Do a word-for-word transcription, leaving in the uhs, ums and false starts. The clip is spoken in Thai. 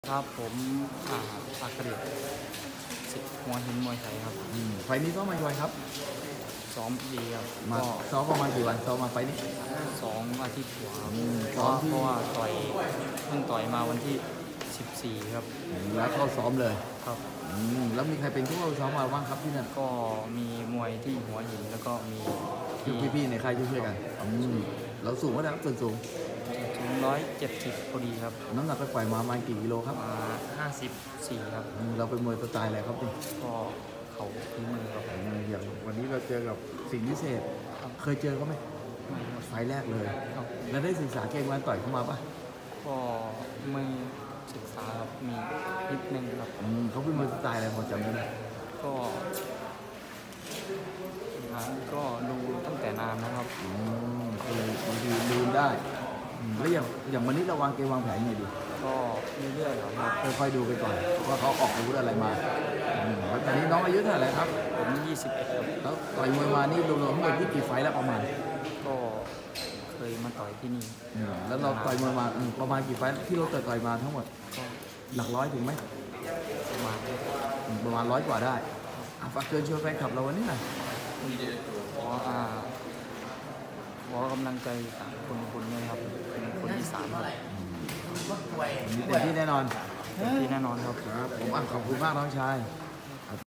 ครับผมอ่าปากกระดิ่งสิทธิ์หัวหินมวยไทยครับอืมไฟล์นี้ซ้อมมากี่วันครับซ้อมดีครับมาก็ซ้อมประมาณกี่วันซ้อมมาไฟล์นี้สองอาทิตย์กว่าครับอืมเพซ้อมที่ราะเพราะว่าต่อยเพิ่งต่อยมาวันที่สิบสี่ครับอืมแล้วเข้าซ้อมเลยครับอืมแล้วมีใครเป็นผู้เข้าซ้อมมาบ้างครับที่นั่นก็มีมวยที่หัวหินแล้วก็มีที่พี่ๆในค่ายช่วยๆกันอืมเราสูงเท่าไหร่ครับส่วนสูงถึงร้อยเจ็ดสิบพอดีครับน้ำหนักไปปล่อยมาประมาณกี่กิโลครับมาห้าสิบสี่ครับอืมเราเป็นมวยสไตล์อะไรครับนี่ก็เขาพื้นมือครับอืมอย่างวันนี้เราเจอกับสิ่งพิเศษเคยเจอเขาไหมไม่ครับไฟล์แรกเลยครับแล้วได้ศึกษาเกมการต่อยเข้ามาปะก็ไม่ศึกษาครับมีนิดนึงครับอืมเขาเป็นมวยสไตล์อะไรพอจำได้ไหมก็ร้านก็ดูตั้งแต่นานนะครับอืมก็เลยบางทีลืมได้อืมแล้วอย่างอย่างวันนี้เราวางเกมวางแผนยังไงดีก็เรื่อยๆครับค่อยๆดูไปก่อนว่าเขาออกอาวุธอะไรมาอืมแล้วตอนนี้น้องอายุเท่าไหร่ครับผมยี่สิบเอ็ดครับแล้วต่อยมวยมานี่รวมๆทั้งหมดที่กี่ไฟต์แล้วประมาณก็เคยมาต่อยที่นี่อืมแล้วเราต่อยมวยมาอืมประมาณกี่ไฟต์ที่เราต่อยต่อยมาทั้งหมดก็หลักร้อยถึงไหมประมาณอืมประมาณร้อยกว่าได้อ่ะฝากเชิญชวนแฟนคลับเราวันนี้หน่อยขออ่าขอกำลังใจจากคนคนนี้ครับเป็นคนที่สามครับวันนี้เต็มที่แน่นอนเต็มที่แน่นอนครับครับผมอ่ะขอบคุณมากน้องชาย